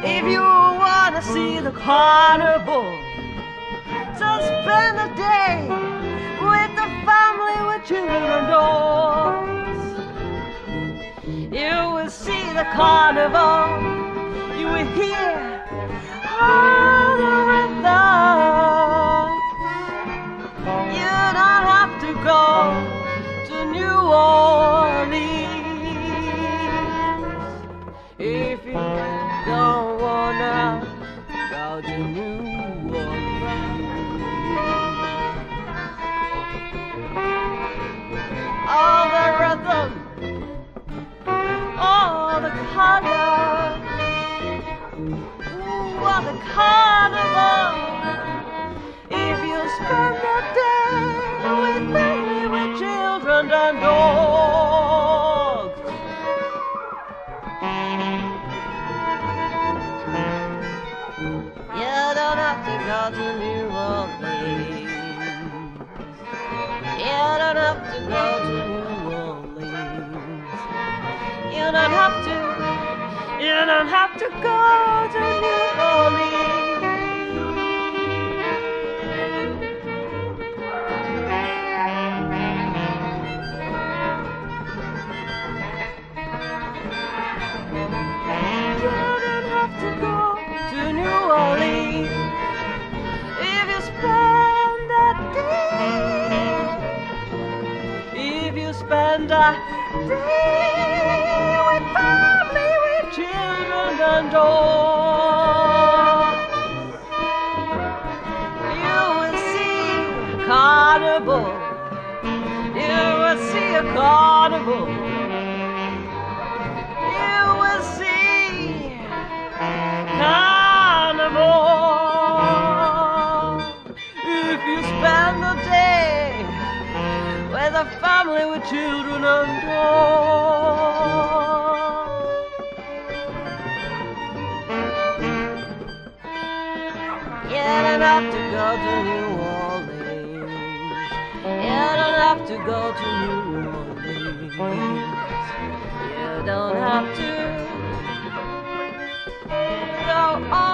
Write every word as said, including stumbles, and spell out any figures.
If you wanna see the carnival, just spend a day with the family, with children and dogs. You will see the carnival, you will hear all the rhythm. You don't have to go to New Orleans if you don't wanna go to New Orleans. All the rhythm, all the color, ooh, all the carnival. If you spend a day with family, with children and dogs. You don't have to go to New Orleans. You don't have to go to New Orleans. You don't have to, you don't have to go to New Orleans. You don't have to go to New Orleans if you spend a day, if you spend a day with family, with children and dogs. You will see a carnival, you will see a carnival. Carnival. If you spend the day with a family, with children and dogs. You don't have to go to New Orleans. You don't have to go to New Orleans. You don't have to go on.